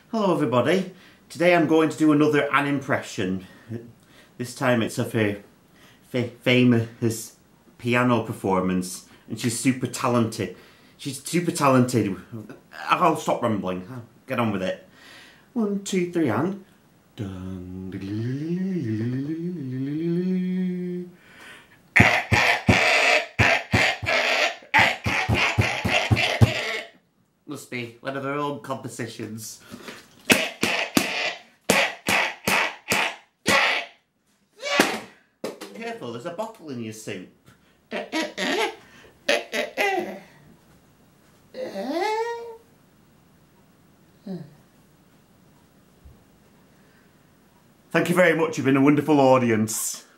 Hello everybody, today I'm going to do another Anne impression. This time it's of her famous piano performance, and she's super talented. I'll stop rambling, I'll get on with it. 1, 2, 3 and... Must be one of their own compositions. Careful, there's a bottle in your soup. Thank you very much, you've been a wonderful audience.